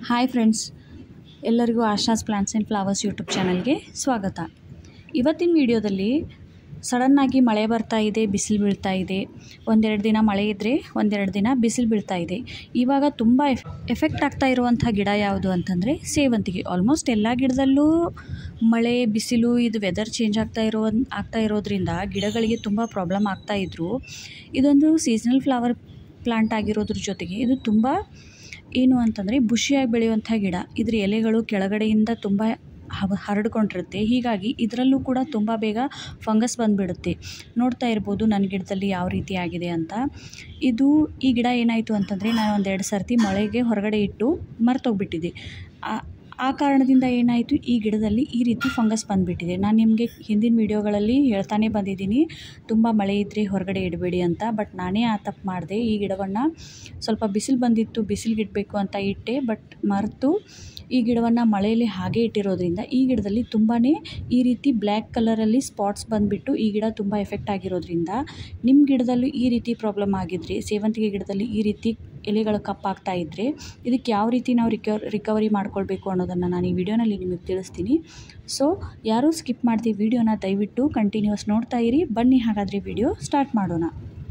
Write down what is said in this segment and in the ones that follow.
Hi friends, ಎಲ್ಲರಿಗೂ Asha's plants and flowers YouTube ಚಾನಲ್ಗೆ ಸ್ವಾಗತ. ಇವತ್ತಿನ ವಿಡಿಯೋದಲ್ಲಿ ಸಡನ್ನಾಗಿ ಮಳೆ ಬರ್ತಾ ಇದೆ, ಬಿಸಿಲು ಬೀಳ್ತಾ ಇದೆ. ಒಂದೆರಡು ದಿನ ಮಳೆ ಇದ್ದರೆ ಒಂದೆರಡು ದಿನ ಬಿಸಿಲು ಬೀಳ್ತಾ ಇದೆ. ಇವಾಗ ತುಂಬ ಎಫೆಕ್ಟ್ ಆಗ್ತಾ ಇರುವಂಥ ಗಿಡ ಯಾವುದು ಅಂತಂದರೆ ಸೇವಂತಿಗೆ. ಆಲ್ಮೋಸ್ಟ್ ಎಲ್ಲ ಗಿಡದಲ್ಲೂ ಮಳೆ ಬಿಸಿಲು ಇದು ವೆದರ್ ಚೇಂಜ್ ಆಗ್ತಾ ಇರೋದ್ರಿಂದ ಗಿಡಗಳಿಗೆ ತುಂಬ ಪ್ರಾಬ್ಲಮ್ ಆಗ್ತಾಯಿದ್ರು. ಇದೊಂದು ಸೀಸನಲ್ ಫ್ಲವರ್ ಪ್ಲಾಂಟ್ ಆಗಿರೋದ್ರ ಜೊತೆಗೆ ಇದು ತುಂಬ ಏನು ಅಂತಂದರೆ ಬುಷಿಯಾಗಿ ಬೆಳೆಯುವಂಥ ಗಿಡ. ಇದ್ರ ಎಲೆಗಳು ಕೆಳಗಡೆಯಿಂದ ತುಂಬ ಹರಡ್ಕೊಂಡಿರುತ್ತೆ. ಹೀಗಾಗಿ ಇದರಲ್ಲೂ ಕೂಡ ತುಂಬ ಬೇಗ ಫಂಗಸ್ ಬಂದುಬಿಡುತ್ತೆ. ನೋಡ್ತಾ ಇರ್ಬೋದು ನನ್ನ ಗಿಡದಲ್ಲಿ ಯಾವ ರೀತಿ ಆಗಿದೆ ಅಂತ. ಈ ಗಿಡ ಏನಾಯಿತು ಅಂತಂದರೆ ನಾನು ಒಂದೆರಡು ಸರ್ತಿ ಮಳೆಗೆ ಹೊರಗಡೆ ಇಟ್ಟು ಮರ್ತೋಗ್ಬಿಟ್ಟಿದ್ದೆ. ಆ ಕಾರಣದಿಂದ ಏನಾಯಿತು, ಈ ಗಿಡದಲ್ಲಿ ಈ ರೀತಿ ಫಂಗಸ್ ಬಂದುಬಿಟ್ಟಿದೆ. ನಾನು ನಿಮಗೆ ಹಿಂದಿನ ವೀಡಿಯೋಗಳಲ್ಲಿ ಹೇಳ್ತಾನೆ ಬಂದಿದ್ದೀನಿ, ತುಂಬ ಮಳೆ ಇದ್ದರೆ ಹೊರಗಡೆ ಇಡಬೇಡಿ ಅಂತ. ಬಟ್ ನಾನೇ ಆ ತಪ್ಪು ಮಾಡಿದೆ. ಈ ಗಿಡವನ್ನು ಸ್ವಲ್ಪ ಬಿಸಿಲು ಬಂದಿತ್ತು, ಬಿಸಿಲಿಗೆ ಇಡಬೇಕು ಅಂತ ಇಟ್ಟೆ. ಬಟ್ ಮರೆತು ಈ ಗಿಡವನ್ನು ಮಳೆಯಲ್ಲಿ ಹಾಗೆ ಇಟ್ಟಿರೋದ್ರಿಂದ ಈ ಗಿಡದಲ್ಲಿ ತುಂಬಾ ಈ ರೀತಿ ಬ್ಲ್ಯಾಕ್ ಕಲರಲ್ಲಿ ಸ್ಪಾಟ್ಸ್ ಬಂದುಬಿಟ್ಟು ಈ ಗಿಡ ತುಂಬ ಎಫೆಕ್ಟ್ ಆಗಿರೋದ್ರಿಂದ ನಿಮ್ಮ ಗಿಡದಲ್ಲೂ ಈ ರೀತಿ ಪ್ರಾಬ್ಲಮ್ ಆಗಿದ್ರೆ, ಸೇವಂತಿಗೆ ಗಿಡದಲ್ಲಿ ಈ ರೀತಿ ಎಲೆಗಳು ಕಪ್ಪಾಗ್ತಾ ಇದ್ದರೆ ಇದಕ್ಕೆ ಯಾವ ರೀತಿ ನಾವು ರಿಕವರಿ ಮಾಡ್ಕೊಳ್ಬೇಕು ಅನ್ನೋದನ್ನು ನಾನು ಈ ವಿಡಿಯೋನಲ್ಲಿ ನಿಮಗೆ ತಿಳಿಸ್ತೀನಿ. ಸೊ ಯಾರೂ ಸ್ಕಿಪ್ ಮಾಡ್ತೀವಿ ವಿಡಿಯೋನ ದಯವಿಟ್ಟು ಕಂಟಿನ್ಯೂಸ್ ನೋಡ್ತಾ ಇರಿ. ಬನ್ನಿ ಹಾಗಾದರೆ ವಿಡಿಯೋ ಸ್ಟಾರ್ಟ್ ಮಾಡೋಣ.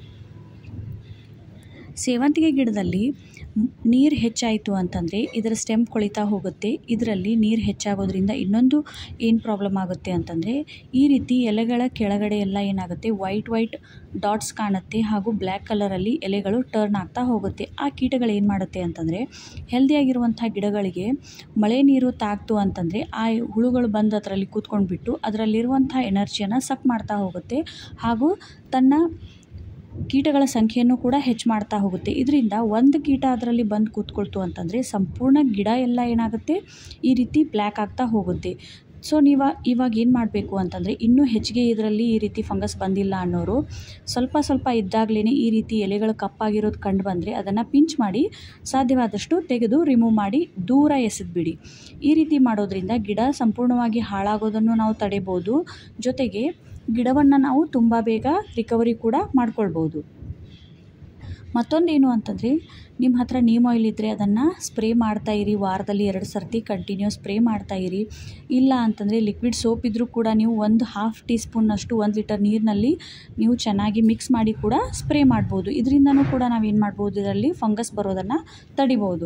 ಸೇವಂತಿಗೆ ಗಿಡದಲ್ಲಿ ನೀರು ಹೆಚ್ಚಾಯಿತು ಅಂತಂದರೆ ಇದರ ಸ್ಟೆಮ್ ಕೊಳಿತಾ ಹೋಗುತ್ತೆ. ಇದರಲ್ಲಿ ನೀರು ಹೆಚ್ಚಾಗೋದ್ರಿಂದ ಇನ್ನೊಂದು ಏನು ಪ್ರಾಬ್ಲಮ್ ಆಗುತ್ತೆ ಅಂತಂದರೆ ಈ ರೀತಿ ಎಲೆಗಳ ಕೆಳಗಡೆ ಎಲ್ಲ ಏನಾಗುತ್ತೆ, ವೈಟ್ ಡಾಟ್ಸ್ ಕಾಣುತ್ತೆ ಹಾಗೂ ಬ್ಲ್ಯಾಕ್ ಕಲರಲ್ಲಿ ಎಲೆಗಳು ಟರ್ನ್ ಆಗ್ತಾ ಹೋಗುತ್ತೆ. ಆ ಕೀಟಗಳು ಏನು ಮಾಡುತ್ತೆ ಅಂತಂದರೆ ಹೆಲ್ದಿಯಾಗಿರುವಂಥ ಗಿಡಗಳಿಗೆ ಮಳೆ ನೀರು ತಾಕ್ತು ಅಂತಂದರೆ ಆ ಹುಳುಗಳು ಬಂದು ಅದರಲ್ಲಿ ಕೂತ್ಕೊಂಡ್ಬಿಟ್ಟು ಅದರಲ್ಲಿರುವಂಥ ಎನರ್ಜಿಯನ್ನು ಸಕ್ ಮಾಡ್ತಾ ಹೋಗುತ್ತೆ ಹಾಗೂ ತನ್ನ ಕೀಟಗಳ ಸಂಖ್ಯೆಯನ್ನು ಕೂಡ ಹೆಚ್ಚು ಮಾಡ್ತಾ ಹೋಗುತ್ತೆ. ಇದರಿಂದ ಒಂದು ಕೀಟ ಅದರಲ್ಲಿ ಬಂದು ಕೂತ್ಕೊಳ್ತು ಅಂತಂದರೆ ಸಂಪೂರ್ಣ ಗಿಡ ಎಲ್ಲ ಏನಾಗುತ್ತೆ, ಈ ರೀತಿ ಬ್ಲ್ಯಾಕ್ ಆಗ್ತಾ ಹೋಗುತ್ತೆ. ಸೊ ಇವಾಗ ಏನು ಮಾಡಬೇಕು ಅಂತಂದರೆ ಇನ್ನೂ ಹೆಚ್ಚಿಗೆ ಇದರಲ್ಲಿ ಈ ರೀತಿ ಫಂಗಸ್ ಬಂದಿಲ್ಲ ಅನ್ನೋರು ಸ್ವಲ್ಪ ಇದ್ದಾಗಲೇ ಈ ರೀತಿ ಎಲೆಗಳು ಕಪ್ಪಾಗಿರೋದು ಕಂಡು ಬಂದರೆ ಅದನ್ನು ಪಿಂಚ್ ಮಾಡಿ ಸಾಧ್ಯವಾದಷ್ಟು ತೆಗೆದು ರಿಮೂವ್ ಮಾಡಿ ದೂರ ಎಸೆದ್ಬಿಡಿ. ಈ ರೀತಿ ಮಾಡೋದ್ರಿಂದ ಗಿಡ ಸಂಪೂರ್ಣವಾಗಿ ಹಾಳಾಗೋದನ್ನು ನಾವು ತಡೆಬೋದು. ಜೊತೆಗೆ ಗಿಡವನ್ನು ನಾವು ತುಂಬ ಬೇಗ ರಿಕವರಿ ಕೂಡ ಮಾಡ್ಕೊಳ್ಬೋದು. ಮತ್ತೊಂದೇನು ಅಂತಂದರೆ ನಿಮ್ಮ ಹತ್ರ ನೀಮ್ ಆಯಿಲ್ ಇದ್ದರೆ ಅದನ್ನು ಸ್ಪ್ರೇ ಮಾಡ್ತಾಯಿರಿ. ವಾರದಲ್ಲಿ 2 ಸರ್ತಿ ಕಂಟಿನ್ಯೂಸ್ ಸ್ಪ್ರೇ ಮಾಡ್ತಾಯಿರಿ. ಇಲ್ಲ ಅಂತಂದರೆ ಲಿಕ್ವಿಡ್ ಸೋಪ್ ಇದ್ದರೂ ಕೂಡ ನೀವು ಒಂದು ½ ಟೀ ಸ್ಪೂನ್ನಷ್ಟು 1 ಲೀಟರ್ ನೀರಿನಲ್ಲಿ ನೀವು ಚೆನ್ನಾಗಿ ಮಿಕ್ಸ್ ಮಾಡಿ ಕೂಡ ಸ್ಪ್ರೇ ಮಾಡ್ಬೋದು. ಇದರಿಂದನೂ ಕೂಡ ನಾವೇನು ಮಾಡ್ಬೋದು, ಇದರಲ್ಲಿ ಫಂಗಸ್ ಬರೋದನ್ನು ತಡಿಬೋದು.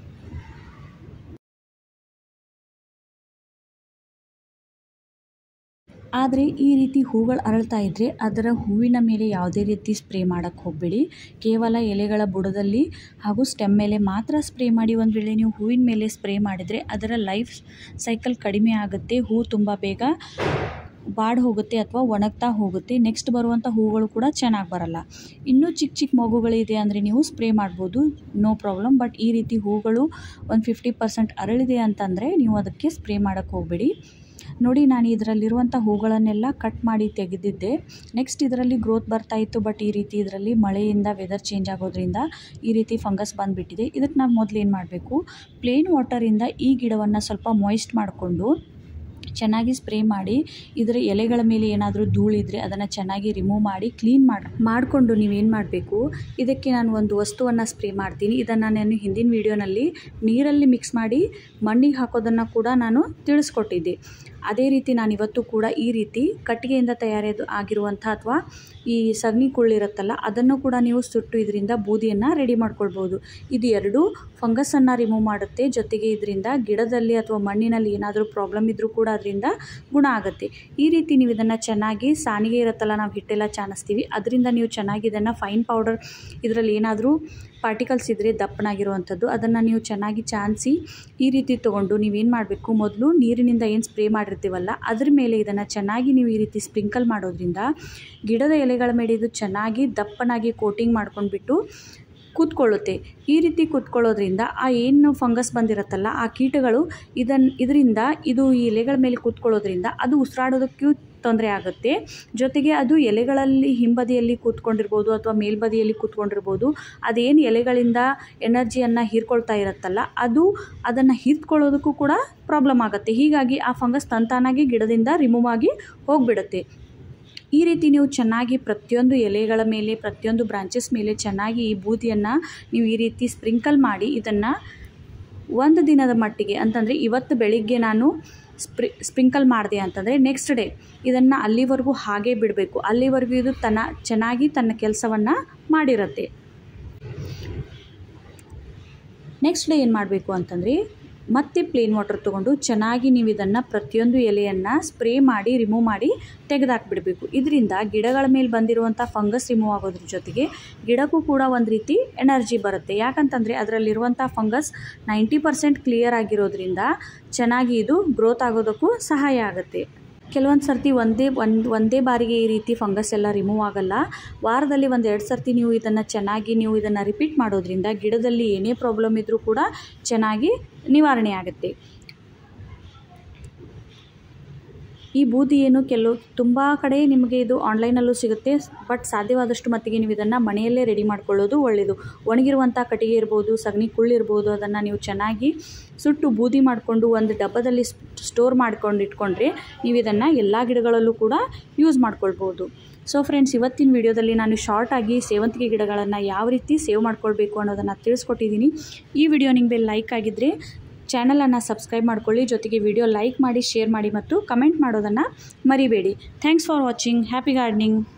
ಆದರೆ ಈ ರೀತಿ ಹೂಗಳು ಅರಳ್ತಾ ಇದ್ದರೆ ಅದರ ಹೂವಿನ ಮೇಲೆ ಯಾವುದೇ ರೀತಿ ಸ್ಪ್ರೇ ಮಾಡೋಕ್ಕೆ ಹೋಗಬೇಡಿ. ಕೇವಲ ಎಲೆಗಳ ಬುಡದಲ್ಲಿ ಹಾಗೂ ಸ್ಟೆಮ್ ಮೇಲೆ ಮಾತ್ರ ಸ್ಪ್ರೇ ಮಾಡಿ. ಒಂದು ವೇಳೆ ನೀವು ಹೂವಿನ ಮೇಲೆ ಸ್ಪ್ರೇ ಮಾಡಿದರೆ ಅದರ ಲೈಫ್ ಸೈಕಲ್ ಕಡಿಮೆ ಆಗುತ್ತೆ, ಹೂ ತುಂಬ ಬೇಗ ಬಾಡಿ ಹೋಗುತ್ತೆ ಅಥವಾ ಒಣಗ್ತಾ ಹೋಗುತ್ತೆ. ನೆಕ್ಸ್ಟ್ ಬರುವಂಥ ಹೂಗಳು ಕೂಡ ಚೆನ್ನಾಗಿ ಬರಲ್ಲ. ಇನ್ನೂ ಚಿಕ್ಕ ಮಗುಗಳಿದೆ ಅಂದರೆ ನೀವು ಸ್ಪ್ರೇ ಮಾಡ್ಬೋದು, ನೋ ಪ್ರಾಬ್ಲಮ್. ಬಟ್ ಈ ರೀತಿ ಹೂಗಳು ಒಂದು 50% ಅರಳಿದೆ ಅಂತಂದರೆ ನೀವು ಅದಕ್ಕೆ ಸ್ಪ್ರೇ ಮಾಡೋಕ್ಕೆ ಹೋಗಬೇಡಿ. ನೋಡಿ, ನಾನು ಇದರಲ್ಲಿರುವಂಥ ಹೂಗಳನ್ನೆಲ್ಲ ಕಟ್ ಮಾಡಿ ತೆಗೆದಿದ್ದೆ. ನೆಕ್ಸ್ಟ್ ಇದರಲ್ಲಿ ಗ್ರೋತ್ ಬರ್ತಾಯಿತ್ತು. ಬಟ್ ಈ ರೀತಿ ಇದರಲ್ಲಿ ಮಳೆಯಿಂದ ವೆದರ್ ಚೇಂಜ್ ಆಗೋದ್ರಿಂದ ಈ ರೀತಿ ಫಂಗಸ್ ಬಂದುಬಿಟ್ಟಿದೆ. ಇದಕ್ಕೆ ನಾವು ಮೊದಲು ಏನು ಮಾಡಬೇಕು, ಪ್ಲೇನ್ ವಾಟರಿಂದ ಈ ಗಿಡವನ್ನು ಸ್ವಲ್ಪ ಮಾಯ್ಸ್ಟ್ ಮಾಡಿಕೊಂಡು ಚೆನ್ನಾಗಿ ಸ್ಪ್ರೇ ಮಾಡಿ ಇದರ ಎಲೆಗಳ ಮೇಲೆ ಏನಾದರೂ ಧೂಳಿದ್ರೆ ಅದನ್ನು ಚೆನ್ನಾಗಿ ರಿಮೂವ್ ಮಾಡಿ ಕ್ಲೀನ್ ಮಾಡಿಕೊಂಡು ನೀವೇನು ಮಾಡಬೇಕು, ಇದಕ್ಕೆ ನಾನು ಒಂದು ವಸ್ತುವನ್ನು ಸ್ಪ್ರೇ ಮಾಡ್ತೀನಿ. ಇದನ್ನು ನಾನು ಹಿಂದಿನ ವೀಡಿಯೋನಲ್ಲಿ ನೀರಲ್ಲಿ ಮಿಕ್ಸ್ ಮಾಡಿ ಮಣ್ಣಿಗೆ ಹಾಕೋದನ್ನು ಕೂಡ ನಾನು ತಿಳಿಸ್ಕೊಟ್ಟಿದ್ದೆ. ಅದೇ ರೀತಿ ನಾನು ಇವತ್ತು ಕೂಡ ಈ ರೀತಿ ಕಟ್ಟಿಗೆಯಿಂದ ಆಗಿರುವಂಥ ಅಥವಾ ಈ ಸಗಣಿ ಕುಳ್ಳಿರುತ್ತಲ್ಲ ಅದನ್ನು ಕೂಡ ನೀವು ಸುಟ್ಟು ಇದರಿಂದ ಬೂದಿಯನ್ನು ರೆಡಿ ಮಾಡ್ಕೊಳ್ಬೋದು. ಇದು ಎರಡೂ ಫಂಗಸನ್ನು ರಿಮೂವ್ ಮಾಡುತ್ತೆ. ಜೊತೆಗೆ ಇದರಿಂದ ಗಿಡದಲ್ಲಿ ಅಥವಾ ಮಣ್ಣಿನಲ್ಲಿ ಏನಾದರೂ ಪ್ರಾಬ್ಲಮ್ ಇದ್ದರೂ ಕೂಡ ಅದರಿಂದ ಗುಣ ಆಗುತ್ತೆ. ಈ ರೀತಿ ನೀವು ಇದನ್ನು ಚೆನ್ನಾಗಿ ಸಾಣಿಗೆ ಇರುತ್ತಲ್ಲ, ನಾವು ಹಿಟ್ಟೆಲ್ಲ ಚಾಣಿಸ್ತೀವಿ, ಅದರಿಂದ ನೀವು ಚೆನ್ನಾಗಿ ಇದನ್ನು ಫೈನ್ ಪೌಡರ್, ಇದರಲ್ಲಿ ಏನಾದರೂ ಪಾರ್ಟಿಕಲ್ಸ್ ಇದ್ದರೆ ದಪ್ಪನಾಗಿರುವಂಥದ್ದು ಅದನ್ನು ನೀವು ಚೆನ್ನಾಗಿ ಚಾಣಿಸಿ ಈ ರೀತಿ ತೊಗೊಂಡು ನೀವೇನು ಮಾಡಬೇಕು, ಮೊದಲು ನೀರಿನಿಂದ ಏನು ಸ್ಪ್ರೇ ಮಾಡಿರ್ತೀವಲ್ಲ ಅದ್ರ ಮೇಲೆ ಇದನ್ನು ಚೆನ್ನಾಗಿ ನೀವು ಈ ರೀತಿ ಸ್ಪ್ರಿಂಕಲ್ ಮಾಡೋದ್ರಿಂದ ಗಿಡದ ಎಲೆಗಳ ಮೇಲೆ ಇದು ಚೆನ್ನಾಗಿ ದಪ್ಪನಾಗಿ ಕೋಟಿಂಗ್ ಮಾಡ್ಕೊಂಡ್ಬಿಟ್ಟು ಕೂತ್ಕೊಳ್ಳುತ್ತೆ. ಈ ರೀತಿ ಕೂತ್ಕೊಳ್ಳೋದ್ರಿಂದ ಆ ಏನು ಫಂಗಸ್ ಬಂದಿರುತ್ತಲ್ಲ ಆ ಕೀಟಗಳು ಇದರಿಂದ ಈ ಎಲೆಗಳ ಮೇಲೆ ಕೂತ್ಕೊಳ್ಳೋದ್ರಿಂದ ಅದು ಉಸಿರಾಡೋದಕ್ಕೂ ತೊಂದರೆ ಆಗುತ್ತೆ. ಜೊತೆಗೆ ಅದು ಎಲೆಗಳಲ್ಲಿ ಹಿಂಬದಿಯಲ್ಲಿ ಕೂತ್ಕೊಂಡಿರ್ಬೋದು ಅಥವಾ ಮೇಲ್ಬದಿಯಲ್ಲಿ ಕೂತ್ಕೊಂಡಿರ್ಬೋದು. ಅದೇನು ಎಲೆಗಳಿಂದ ಎನರ್ಜಿಯನ್ನು ಹೀರ್ಕೊಳ್ತಾ ಇರುತ್ತಲ್ಲ ಅದನ್ನು ಹೀರ್ಕೊಳ್ಳೋದಕ್ಕೂ ಕೂಡ ಪ್ರಾಬ್ಲಮ್ ಆಗುತ್ತೆ. ಹೀಗಾಗಿ ಆ ಫಂಗಸ್ ತಂತಾನಾಗಿ ಗಿಡದಿಂದ ರಿಮೂವ್ ಆಗಿ ಹೋಗಿಬಿಡುತ್ತೆ. ಈ ರೀತಿ ನೀವು ಚೆನ್ನಾಗಿ ಪ್ರತಿಯೊಂದು ಎಲೆಗಳ ಮೇಲೆ, ಪ್ರತಿಯೊಂದು ಬ್ರಾಂಚಸ್ ಮೇಲೆ ಚೆನ್ನಾಗಿ ಈ ಬೂದಿಯನ್ನು ನೀವು ಈ ರೀತಿ ಸ್ಪ್ರಿಂಕಲ್ ಮಾಡಿ ಇದನ್ನು ಒಂದು ದಿನದ ಮಟ್ಟಿಗೆ ಅಂತಂದರೆ ಇವತ್ತು ಬೆಳಿಗ್ಗೆ ನಾನು ಸ್ಪ್ರಿಂಕಲ್ ಮಾಡಿದೆ ಅಂತಂದರೆ ನೆಕ್ಸ್ಟ್ ಡೇ ಇದನ್ನು ಅಲ್ಲಿವರೆಗೂ ಹಾಗೇ ಬಿಡಬೇಕು. ಅಲ್ಲಿವರೆಗೂ ಇದು ಚೆನ್ನಾಗಿ ತನ್ನ ಕೆಲಸವನ್ನು ಮಾಡಿರುತ್ತೆ. ನೆಕ್ಸ್ಟ್ ಡೇ ಏನು ಮಾಡಬೇಕು ಅಂತಂದರೆ ಮತ್ತೆ ಪ್ಲೇನ್ ವಾಟರ್ ತೊಗೊಂಡು ಚೆನ್ನಾಗಿ ನೀವು ಇದನ್ನು ಪ್ರತಿಯೊಂದು ಎಲೆಯನ್ನು ಸ್ಪ್ರೇ ಮಾಡಿ ರಿಮೂವ್ ಮಾಡಿ ತೆಗೆದಾಕ್ಬಿಡಬೇಕು. ಇದರಿಂದ ಗಿಡಗಳ ಮೇಲೆ ಬಂದಿರುವಂಥ ಫಂಗಸ್ ರಿಮೂವ್ ಆಗೋದ್ರ ಜೊತೆಗೆ ಗಿಡಕ್ಕೂ ಕೂಡ ಒಂದು ರೀತಿ ಎನರ್ಜಿ ಬರುತ್ತೆ. ಯಾಕಂತಂದರೆ ಅದರಲ್ಲಿರುವಂಥ ಫಂಗಸ್ 90% ಕ್ಲಿಯರ್ ಆಗಿರೋದ್ರಿಂದ ಚೆನ್ನಾಗಿ ಇದು ಗ್ರೋತ್ ಆಗೋದಕ್ಕೂ ಸಹಾಯ ಆಗುತ್ತೆ. ಕೆಲವೊಂದು ಸರ್ತಿ ಒಂದೇ ಬಾರಿಗೆ ಈ ರೀತಿ ಫಂಗಸ್ ಎಲ್ಲ ರಿಮೂವ್ ಆಗಲ್ಲ. ವಾರದಲ್ಲಿ 1-2 ಸರ್ತಿ ನೀವು ಇದನ್ನು ರಿಪೀಟ್ ಮಾಡೋದ್ರಿಂದ ಗಿಡದಲ್ಲಿ ಏನೇ ಪ್ರಾಬ್ಲಮ್ ಇದ್ದರೂ ಕೂಡ ಚೆನ್ನಾಗಿ ನಿವಾರಣೆ ಆಗುತ್ತೆ. ಈ ಬೂದಿ ಏನು ತುಂಬ ಕಡೆ ನಿಮಗೆ ಇದು ಆನ್ಲೈನಲ್ಲೂ ಸಿಗುತ್ತೆ. ಬಟ್ ಸಾಧ್ಯವಾದಷ್ಟು ಮಟ್ಟಿಗೆ ನೀವು ಇದನ್ನು ಮನೆಯಲ್ಲೇ ರೆಡಿ ಮಾಡ್ಕೊಳ್ಳೋದು ಒಳ್ಳೆಯದು. ಒಣಗಿರುವಂಥ ಕಟ್ಟಿಗೆ ಇರ್ಬೋದು, ಸಗಣಿ ಕುಳ್ಳಿರ್ಬೋದು, ಅದನ್ನು ನೀವು ಚೆನ್ನಾಗಿ ಸುಟ್ಟು ಬೂದಿ ಮಾಡಿಕೊಂಡು ಒಂದು ಡಬ್ಬದಲ್ಲಿ ಸ್ಟೋರ್ ಮಾಡ್ಕೊಂಡು ಇಟ್ಕೊಂಡ್ರೆ ನೀವು ಇದನ್ನು ಎಲ್ಲ ಗಿಡಗಳಲ್ಲೂ ಕೂಡ ಯೂಸ್ ಮಾಡ್ಕೊಳ್ಬೋದು. ಸೊ ಫ್ರೆಂಡ್ಸ್, ಇವತ್ತಿನ ವಿಡಿಯೋದಲ್ಲಿ ನಾನು ಶಾರ್ಟಾಗಿ ಸೇವಂತಿಗೆ ಗಿಡಗಳನ್ನು ಯಾವ ರೀತಿ ಸೇವ್ ಮಾಡ್ಕೊಳ್ಬೇಕು ಅನ್ನೋದನ್ನು ತಿಳಿಸ್ಕೊಟ್ಟಿದ್ದೀನಿ. ಈ ವಿಡಿಯೋ ನಿಮಗೆ ಲೈಕ್ ಆಗಿದ್ದರೆ ಚಾನಲನ್ನು ಸಬ್ಸ್ಕ್ರೈಬ್ ಮಾಡ್ಕೊಳ್ಳಿ. ಜೊತೆಗೆ ವಿಡಿಯೋ ಲೈಕ್ ಮಾಡಿ, ಶೇರ್ ಮಾಡಿ ಮತ್ತು ಕಮೆಂಟ್ ಮಾಡೋದನ್ನು ಮರಿಬೇಡಿ. Thanks for watching. Happy gardening.